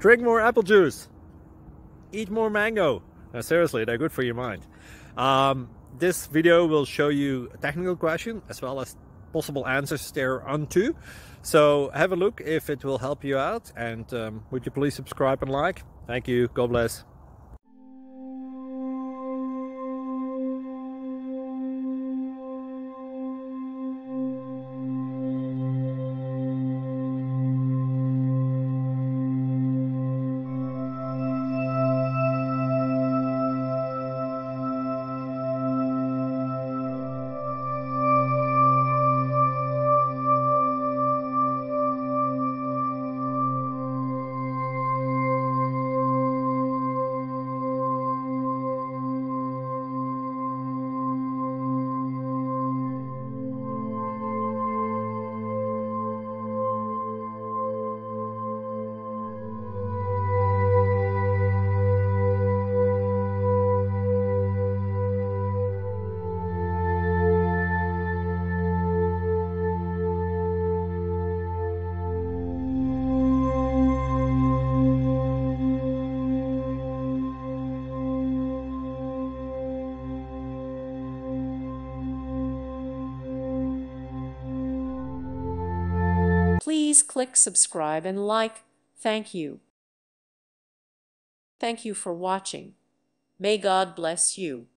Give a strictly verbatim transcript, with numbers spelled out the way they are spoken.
Drink more apple juice. Eat more mango. No, seriously, they're good for your mind. Um, this video will show you a technical question as well as possible answers thereunto. So have a look if it will help you out, and um, would you please subscribe and like? Thank you. God bless. Please click subscribe and like. Thank you. Thank you for watching. May God bless you.